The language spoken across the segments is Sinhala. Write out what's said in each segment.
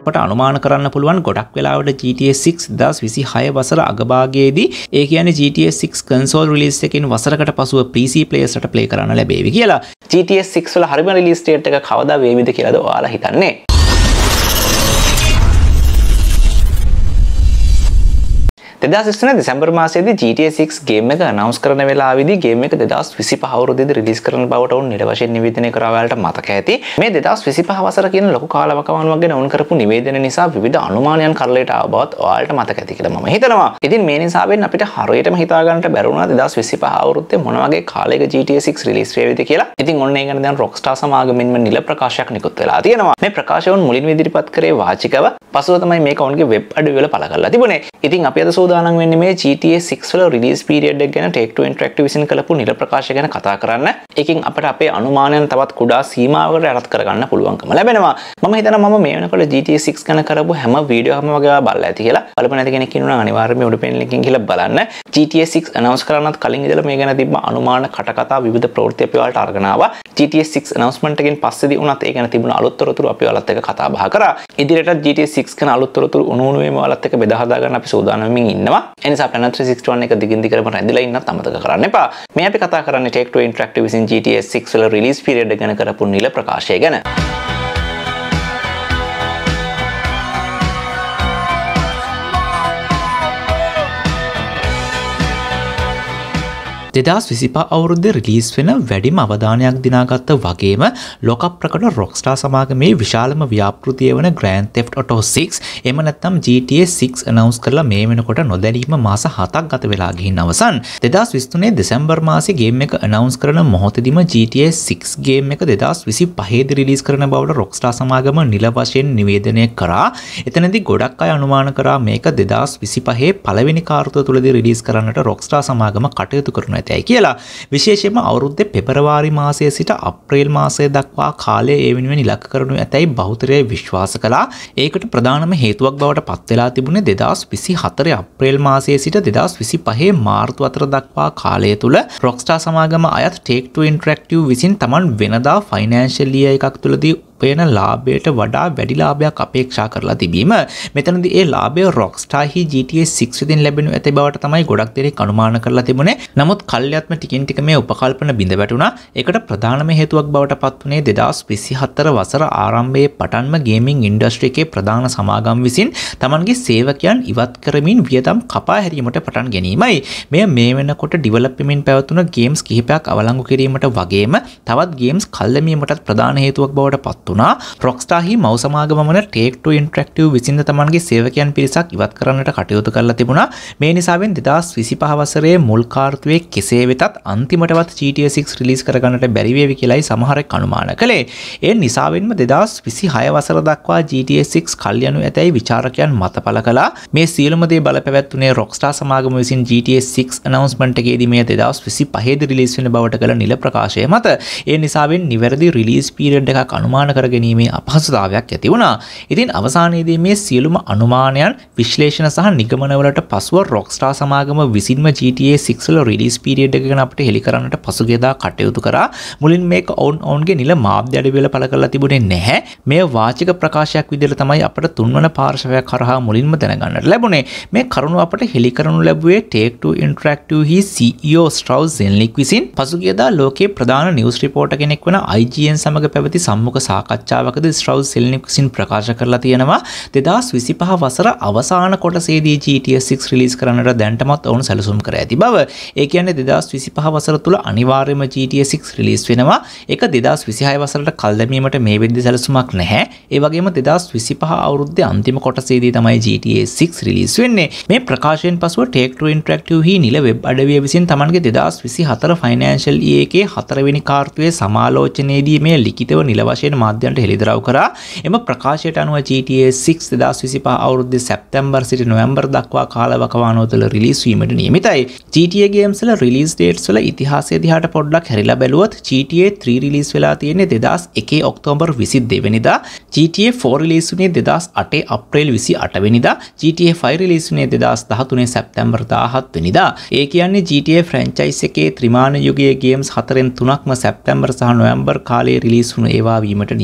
අපට අනුමාන කරන්න පුළුවන් ගොඩක් වෙලාවට GTA 6 2026 වසර අගභාගයේදී ඒ කියන්නේ GTA 6 console release එකකින් වසරකට පසුව PC players-ට play කරන්න ලැබේවි කියලා. GTA 6 වල හරිම release date එක කවදා වේවිද කියලාද ඔයාලා හිතන්නේ? 2023 දෙසැම්බර් මාසයේදී GTA 6 ගේම් එක අනවුන්ස් කරන වෙලාවේදී ගේම් එක 2025 අවුරුද්දේදී රිලීස් කරන බවට උන් නිල වශයෙන් නිවේදනය කරා ඔයාලට මතක ඇති. මේ 2025 වසර කියන ලොකු කාලවකවානුවක් ගැන උන් කරපු නිවේදන නිසා විවිධ අනුමානයන් කරලයට ආව බවත් ඔයාලට මතක ඇති කියලා මම හිතනවා. ඉතින් මේ නිසාවෙන් අපිට හරියටම හිතා ගන්නට බැරි වුණා 2025 අවුරුද්දේ මොන වගේ කාලයක GTA 6 රිලීස් වේවිද කියලා. ඉතින් ඔන්න ඒ ගැන දැන් Rockstar සමාගමෙන්ම නිල ප්‍රකාශයක් නිකුත් වෙලා තියෙනවා. මේ ප්‍රකාශය උන් මුලින්ම ඉදිරිපත් කරේ වාචිකව. පසුව තමයි මේක උන්ගේ වෙබ් අඩවි වල පළ කරලා තිබුණේ. ඉතින් අපි අද සූදානම් වෙන්නේ මේ GTA 6 වල රිලීස් පීරියඩ් එක ගැන Take-Two Interactive විසින් කළපු නිල ප්‍රකාශය ගැන කතා කරන්න. ඒකෙන් අපිට අපේ අනුමානයන් තවත් කුඩා සීමාවකට යටත් කරගන්න පුළුවන්කම ලැබෙනවා. මම හිතනවා මම මේ වෙනකොට GTA 6 ගැන කරපු හැම වීඩියෝ එකක්ම වගේ බලලා ඇති කියලා. බලපු නැති කෙනෙක් ඉන්නවා නම් අනිවාර්යයෙන්ම උඩ පෙන් ලින්ක් එකෙන් ගිහලා බලන්න. GTA 6 announce කරන්නත් කලින් ඉඳලා මේ ගැන තිබ්බ අනුමාන කටකතා විවිධ ප්‍රවෘත්ති අපි ඔයාලට අරගෙන ආවා. GTA 6 announcement එකෙන් පස්සේදී උනත් ඒ ගැන තිබුණ අලුත් තොරතුරු අපි ඔයාලත් එක්ක කතා බහ කරා. ඉදිරියටත් GTA 6 ගැන අලුත් තොරතුරු උණුවණුවේම ඔයාලත් එක්ක බෙදා හදා ගන්න අපි සූදානම්මින් ඉන්නවා. එනිසා Planet 361 එක දිගින් දිගටම රැඳිලා ඉන්නත් අමතක කරන්න එපා. මේ අපි කතා කරන්නේ Take-Two Interactive විසින් GTA 6 වල රිලීස් පීරියඩ් එක ගැන කරපු නිල ප්‍රකාශය ගැන. 2025 අවුරුද්දේ රිලීස් වෙන වැඩිම අවධානයක් දිනාගත්ත වගේම ලෝක ප්‍රකට Rockstar සමාගමේ විශාලම ව්‍යාපෘතිය වන Grand Theft Auto 6 එහෙම නැත්නම් GTA 6 announce කරලා මේ වෙනකොට නොදැනීම මාස 7ක් ගත වෙලා ගිහින් අවසන් 2023 දෙසැම්බර් මාසේ ගේම් එක announce කරන මොහොතේදීම GTA 6 ගේම් එක 2025 දී රිලීස් කරන බවට Rockstar සමාගම නිල වශයෙන් නිවේදනය කරා. එතනදී ගොඩක් අය අනුමාන කරා මේක 2025 පළවෙනි කාර්තුව තුලදී රිලීස් කරන්නට Rockstar සමාගම කටයුතු කරනවා කියලා. විශේෂයෙන්ම අවුරුද්දේ පෙබරවාරි මාසයේ සිට අප්‍රේල් මාසය දක්වා කාලය ඒ වෙනුවෙන් ඉලක්ක කරනු ඇතැයි බහුතරය විශ්වාස කළා. ඒකට ප්‍රධානම හේතුවක් බවට පත් වෙලා තිබුණේ 2024 අප්‍රේල් මාසයේ සිට 2025 මාර්තු අතර දක්වා කාලය තුල Rockstar සමාගම අයත් Take-Two Interactive විසින් Taman වෙනදා ෆයිනෑන්ෂල් ඊයර් එකක් තුලදී උපයන ලාභයට වඩා වැඩි ලාභයක් අපේක්ෂා කරලා තිබීම. මෙතනදී ඒ ලාභය Rockstar හි GTA 6 වෙදින් ලැබෙනු ඇති බවට තමයි ගොඩක් දෙනෙක් අනුමාන කරලා තිබුණේ. නමුත් කල්යත්ම ටිකින් ටික මේ උපකල්පන බිඳ වැටුණා. ඒකට ප්‍රධානම හේතුවක් බවට පත් වුණේ 2024 වසර ආරම්භයේ පටන්ම ගේමින් ඉන්ඩස්ට්‍රි එකේ ප්‍රධාන සමාගම් විසින් Tamanගේ සේවකයන් ඉවත් කරමින් වියදම් කපා හැරීමට පටන් ගැනීමයි. මෙය මේ වෙනකොට ඩෙවලොප් වෙමින් පැවතුන ගේම්ස් කිහිපයක් අවලංගු කිරීමට වගේම තවත් ගේම්ස් කල්දැමීමටත් ප්‍රධාන හේතුවක් බවට පත් Rockstar හි මව් සමාගම වන Take-Two Interactive විසින් තමන්ගේ සේවකයන් පිරිසක් ඉවත් කරන්නට කටයුතු කරලා තිබුණා. මේ නිසාවෙන් 2025 වසරේ මුල් කාර්තුවේ කෙසේ වෙතත් අන්තිමටවත් GTA 6 රිලීස් කරගන්නට බැරි වේවි කියලායි සමහරෙක් අනුමාන කළේ. ඒ නිසාවෙන්ම 2026 වසර දක්වා GTA 6 කල් යනු ඇතැයි විචාරකයන් මත පළ කළා. මේ සියලුම දේ බලපැවැත්වුණේ Rockstar සමාගම විසින් GTA 6 announcement එකේදී මේ 2025 දී රිලීස් වෙන බවට කළ නිල ප්‍රකාශය මත. ඒ නිසාවෙන් නිවැරදි රිලීස් පීරියඩ් එකක් අනුමාන කර ගැනීමේ අපහසුතාවයක් ඇති වුණා. ඉතින් අවසානයේදී මේ සියලුම අනුමානයන් විශ්ලේෂණ සහ නිගමනවලට පසුව Rockstar සමාගම විසින්ම GTA 6 වල රිලීස් පීරියඩ් එක ගැන අපිට හෙළි කරන්නට පසුගියදා කටයුතු කරා. මුලින් මේක ඔවුන්ගේ නිල මාධ්‍ය අඩවිවල පළ කරලා තිබුණේ නැහැ. මේ වාචික ප්‍රකාශයක් විදිහට තමයි අපිට තුන්වන පාර්ශවයක් කරහා මුලින්ම දැනගන්නට ලැබුණේ. මේ කරුණ අපිට හෙළි කරනු ලැබුවේ Take-Two Interactive හි CEO Strauss Zelnick විසින් පසුගියදා ලෝකයේ ප්‍රධාන නිවුස් රිපෝටර් කෙනෙක් වන IGN සමග පැවති සම්මුඛ සාකච්ඡාවකදී Strauss Zelnick විසින් ප්‍රකාශ කරලා තියෙනවා 2025 වසර අවසාන කොටසේදී GTA 6 රිලීස් කරන්නට දැන්ටමත් ඔවුන් සැලසුම් කර ඇති බව. ඒ කියන්නේ 2025 වසර තුල අනිවාර්යයෙන්ම GTA 6 රිලීස් වෙනවා. ඒක 2026 වසරට කල් දැමීමට මේ වෙද්දි සැලසුමක් නැහැ. ඒ වගේම 2025 අවුරුද්දේ අන්තිම කොටසේදී තමයි GTA 6 රිලීස් වෙන්නේ. මේ ප්‍රකාශයෙන් පසුව Take-Two Interactive හි නිල වෙබ් අඩවිය විසින් තමන්ගේ 2024 ෆයිනෑන්ෂල් ඊයර් එකේ 4 වෙනි කාර්තුවේ සමාලෝචනයේදී මේ ලිඛිතව නිල වශයෙන් මාධ්‍යන්ට හෙළිදරව් කරා. එම ප්‍රකාශයට අනුව GTA 6 2025 අවුරුද්දේ සැප්තැම්බර් සිට නොවැම්බර් දක්වා කාලවකවානුව තුළ රිලීස් වීමට නියමිතයි. GTA games වල රිලීස් dates වල ඉතිහාසය දිහාට පොඩ්ඩක් හැරිලා බැලුවොත් GTA 3 රිලීස් වෙලා තියෙන්නේ 2001 ඔක්තෝබර් 22 වෙනිදා. GTA 4 රිලීස් වුණේ 2008 අප්‍රේල් 28 වෙනිදා. GTA 5 රිලීස් වුණේ 2013 සැප්තැම්බර් 17 වෙනිදා. ඒ කියන්නේ GTA franchise එකේ ත්‍රිමාන යුගයේ games 4න් 3ක්ම සැප්තැම්බර් සහ නොවැම්බර් කාලයේ රිලීස් වුණු ඒවා වීමට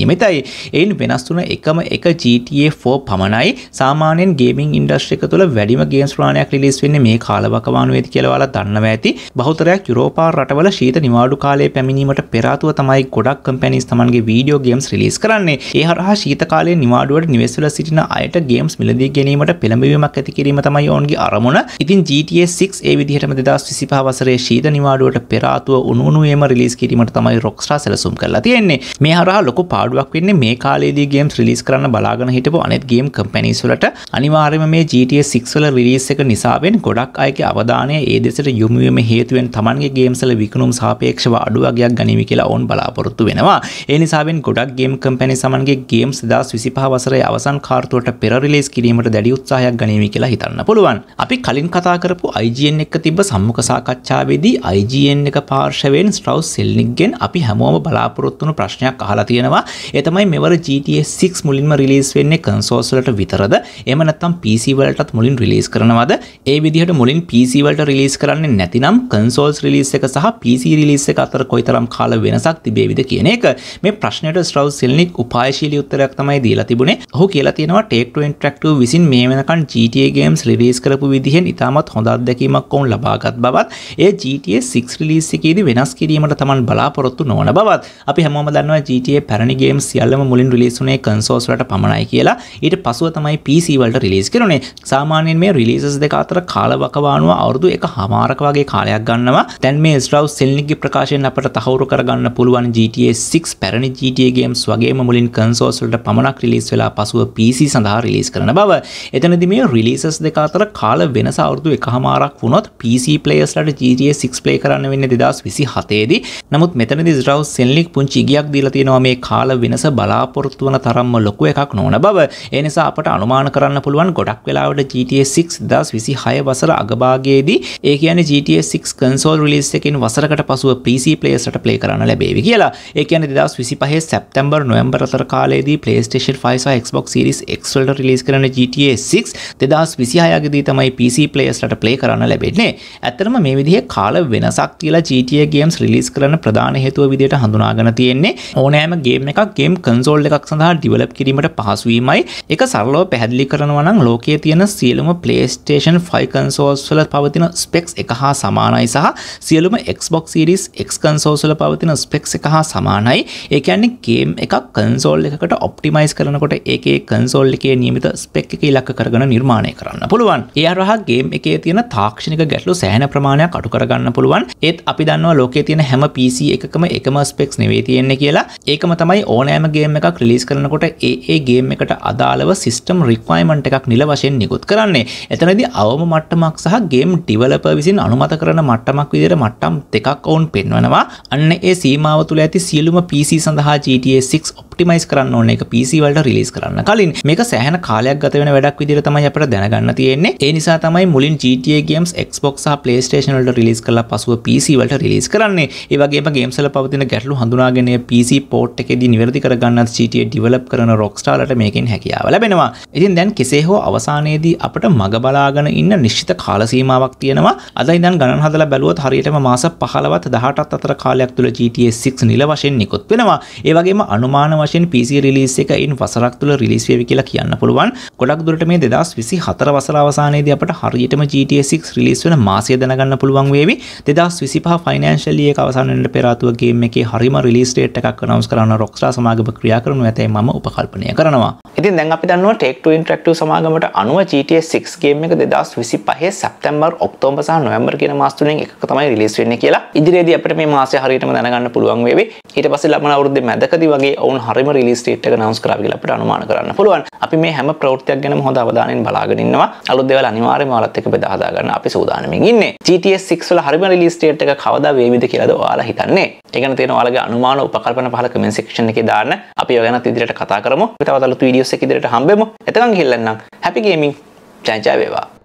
නියමිතයි. එයින් වෙනස් වුණ එකම එක GTA 4 පමණයි. සාමාන්‍යයෙන් ගේමිං ඉන්ඩස්ට්‍රි එක තුළ වැඩිම ගේම්ස් ප්‍රමාණයක් රිලීස් වෙන්නේ මේ කාලවකවානුවේදී කියලා ඔයාලා දන්නවා ඇති. බහුතරයක් යුරෝපා රටවල ශීත නිවාඩු කාලයේ පැමිණීමට පෙර ආතුව තමයි ගොඩක් කම්පැනිස් තමන්ගේ වීඩියෝ ගේම්ස් රිලීස් කරන්නේ. ඒ හරහා ශීත කාලයේ නිවාඩුවට නිවෙස් වල සිටින අයට ගේම්ස් මිලදී ගැනීමට පෙළඹවීමක් ඇති කිරීම තමයි ඔවුන්ගේ අරමුණ. ඉතින් GTA 6 ඒ විදිහටම 2025 වසරේ ශීත නිවාඩුවට පෙර ආතුව උණුවණුවේම රිලීස් කිරීමට තමයි Rockstar සැලසුම් කරලා තියෙන්නේ. මේ හරහා ලොකු පාඩුවක් වෙන්නේ මේ කාලේදී ගේම්ස් රිලීස් කරන්න බලාගෙන හිටපු අනෙක් ගේම් කම්පැනිස් වලට. අනිවාර්යයෙන්ම මේ GTA 6 වල රිලීස් එක නිසාවෙන් ගොඩක් අයගේ අවධානය ඒ දෙසට යොමු වීම හේතුවෙන් තමන්ගේ ගේම්ස් වල විකුණුම් සාපේක්ෂව අඩු වගයක් ගනිමි කියලා ඕන් බලාපොරොත්තු වෙනවා. ඒ නිසාවෙන් ගොඩක් ගේම් කම්පැනිස් තමන්ගේ ගේම්ස් 2025 වසරේ අවසන් කාර්තුවට පෙර රිලීස් කිරීමට දැඩි උත්සාහයක් ගනිමි කියලා හිතන්න පුළුවන්. අපි කලින් කතා කරපු IGN එක තිබ්බ සම්මුඛ සාකච්ඡාවේදී IGN එක පාර්ශවයෙන් ස්ට්‍රවුස් සෙල්නික්ගෙන් අපි හැමෝම බලාපොරොත්තු වුණු ප්‍රශ්නයක් අහලා තියෙනවා. ඒ තමයි මෙවර GTA 6 මුලින්ම රිලීස් වෙන්නේ කන්සෝල්ස් වලට විතරද? එහෙම නැත්නම් PC වලටත් මුලින් රිලීස් කරනවද? ඒ විදිහට මුලින් PC වලට රිලීස් කරන්නේ නැතිනම් කන්සෝල්ස් රිලීස් එක සහ PC රිලීස් එක අතර කොයිතරම් කාල වෙනසක් තිබේවිද කියන එක. මේ ප්‍රශ්නයට ස්ට්‍රවුස් සෙල්නික් උපායශීලී උත්තරයක් තමයි දීලා තිබුණේ. ඔහු කියලා තියෙනවා Take-Two Interactive විසින් මේ වෙනකන් GTA games රිලීස් කරපු විදිහෙන් ඉතාමත් හොඳ අත්දැකීමක් වුන් ලබාගත් බවත්, ඒ GTA 6 රිලීස් එකේදී වෙනස් කිරීමට තමන් බලාපොරොත්තු නොවන බවත්. අපි හැමෝම දන්නවා GTA පැරණි games සියල්ලම මුලින් රිලීස් වුණේ කන්සෝල්ස් වලට පමණයි කියලා. ඊට පසුව තමයි PC වලට රිලීස් කරන්නේ. සාමාන්‍යයෙන් මේ රිලීසස් දෙක අතර කාලවකවානුව අවුරුදු 1.5ක වගේ කාලයක් ගන්නවා. දැන් මේ ස්ට්‍රවුස් සෙල්නික්ගේ ප්‍රකාශයෙන් අපට තහවුරු කරගන්න පුළුවන් GTA 6 පැරණි GTA games වගේම මුලින් කන්සෝල්ස් වලට පමණක් රිලීස් වෙලා පසුව PC සඳහා රිලීස් කරන බව. එතනදී මේ රිලීසස් දෙක අතර කාල වෙනස අවුරුදු 1.5ක් වුණොත් PC players-ලාට GTA 6 play කරන්න වෙන්නේ 2027 දී. නමුත් මෙතනදී ස්ට්‍රවුස් සෙල්නික් පුංචි ඉගියක් දීලා තියෙනවා මේ කාල වෙනස බලාපොරොත්තු වන තරම්ම ලොකු එකක් නොවන බව. ඒ නිසා අපට අනුමාන කරන්න පුළුවන් ගොඩක් වෙලාවට GTA 6 2026 වසර අගභාගයේදී, ඒ කියන්නේ GTA 6 console release එකකින් වසරකට පසුව PC players-ට play කරන්න ලැබේවි කියලා. ඒ කියන්නේ 2025 සැප්තැම්බර් නොවැම්බර් අතර කාලයේදී PlayStation 5 සහ Xbox Series X වලට රිලීස් කරන GTA 6 2026 දී තමයි PC players-ට play කරන්න ලැබෙන්නේ. ඇත්තටම මේ විදිහේ කාල වෙනසක් කියලා GTA games රිලීස් කරන ප්‍රධාන හේතුව විදිහට හඳුනාගෙන තියෙන්නේ ඕනෑම ගේම් එකක් ගේම් කන්සෝල් එකක් සඳහා ඩිවෙලොප් කිරීමට පහසු වීමයි. ඒක සරලව පැහැදිලි කරනවා නම් ලෝකයේ තියෙන සියලුම PlayStation 5 consoles වල පවතින specs එක හා සමානයි සහ සියලුම Xbox Series X consoles වල පවතින specs එක හා සමානයි. ඒ කියන්නේ ගේම් එකක් කන්සෝල් එකකට ඔප්ටිමයිස් කරනකොට ඒකේ කන්සෝල් එකේ නියමිත spec එක ඉලක්ක කරගෙන නිර්මාණය කරන්න පුළුවන්. ඒ හරහා ගේම් එකේ තියෙන තාක්ෂණික ගැටලු සෑහෙන ප්‍රමාණයක් අඩු කරගන්න පුළුවන්. ඒත් අපි දන්නවා ලෝකයේ තියෙන හැම PC එකකම එකම specs නෙවෙයි තියෙන්නේ කියලා. ඒකම තමයි ඕනෑම ගේම් එකක් රිලීස් කරනකොට ඒ ගේම් එකට අදාළව සිස්ටම් රික්වයර්මන්ට් එකක් නිල වශයෙන් නිකුත් කරන්නේ. එතනදී අවම මට්ටමක් සහ ගේම් ඩිවෙලොපර් විසින් අනුමත කරන මට්ටමක් විදිහට මට්ටම් දෙකක් වුන් පෙන්වනවා. අන්න ඒ සීමාව තුල ඇති සියලුම PC සඳහා GTA 6 ඔප්ටිමයිස් කරන්න ඕනේ ඒක PC වලට රිලීස් කරන්න කලින්. මේක සෑහෙන කාලයක් ගත වෙන වැඩක් විදිහට තමයි අපිට දැනගන්න තියෙන්නේ. ඒ නිසා තමයි මුලින් GTA games Xbox සහ PlayStation වලට රිලීස් කරලා පසුව PC වලට රිලීස් කරන්නේ. ඒ වගේම games වල පවතින ගැටලු හඳුනාගෙන PC port එකේදී නිවැරදි කරගන්නත් GTA develop කරන Rockstar ලට මේකෙන් හැකියාව ලැබෙනවා. ඉතින් දැන් කෙසේ හෝ අවසානයේදී අපිට මග බලාගෙන ඉන්න නිශ්චිත කාල සීමාවක් තියෙනවා. අද ඉඳන් ගණන් හදලා බැලුවොත් හරියටම මාස 15වත් 18ත් අතර කාලයක් තුල GTA 6 නිල වශයෙන් නිකුත් වෙනවා. ඒ වගේම අනුමාන වශයෙන් PC රිලීස් එක ඉන් වසරක් තුල රිලීස් වෙවි කියලා කියන්න පුළුවන්. ගොඩක් දුරට මේ 2024 වසර අවසානයේදී අපිට හරියටම GTA 6 රිලීස් වෙන මාසය දැනගන්න පුළුවන් වේවි. 2025 ෆයිනෑන්ෂල් ඉයර් එක අවසන් වෙනට පෙර ආතුව ගේම් එකේ හරිම රිලීස් ඩේට් එකක් අනවුන්ස් කරන Rockstar සමාගම ක්‍රියා කරනු ඇතැයි මම උපකල්පනය කරනවා. ඉතින් දැන් අපි දන්නවා Take-Two Interactive සමාගමට අනුව GTA 6 ගේම් එක 2025 සැප්තැම්බර් ඔක්තෝබර් සහ නොවැම්බර් කියන මාස තුනෙන් එකක තමයි රිලීස් වෙන්නේ කියලා. ඉදිරියේදී අපිට මේ මාසය හරියටම දැනගන්න පුළුවන් වේවි. ඊට පස්සේ ලබන අවුරුද්දේ මැදකදී වගේ ඔවුන් හරිම රිලීස් ඩේට් එක අනවුන්ස් කරා කියලා අපිට අනුමාන කරන්න පුළුවන්. අපි මේ හැම ප්‍රවෘත්තියක් ගැනම හොඳ අවධානයෙන් බලාගෙන ඉන්නවා. අලුත් දේවල් අනිවාර්යයෙන්ම ඔයාලත් එක්ක බෙදා හදා ගන්න අපි සූදානම්ින් ඉන්නේ. GTA 6 වල හරිම රිලීස් ඩේට් එක කවදා වේවිද කියලාද ඔයාලා හිතන්නේ? ඒ ගැන තියෙන ඔයාලගේ අනුමාන උපකල්පන පහල කමෙන්ට් සෙක්ෂන් එකේ දාන්න. අපි ඔය ගැනත් ඉදිරියට කතා කරමු. අපි තවත් අලුත් වීඩියෝස් එක ඉදිරියට හම්බෙමු. එතකන් ගිහිල්ලා නම් හැපි ගේමින් ජය ජය වේවා.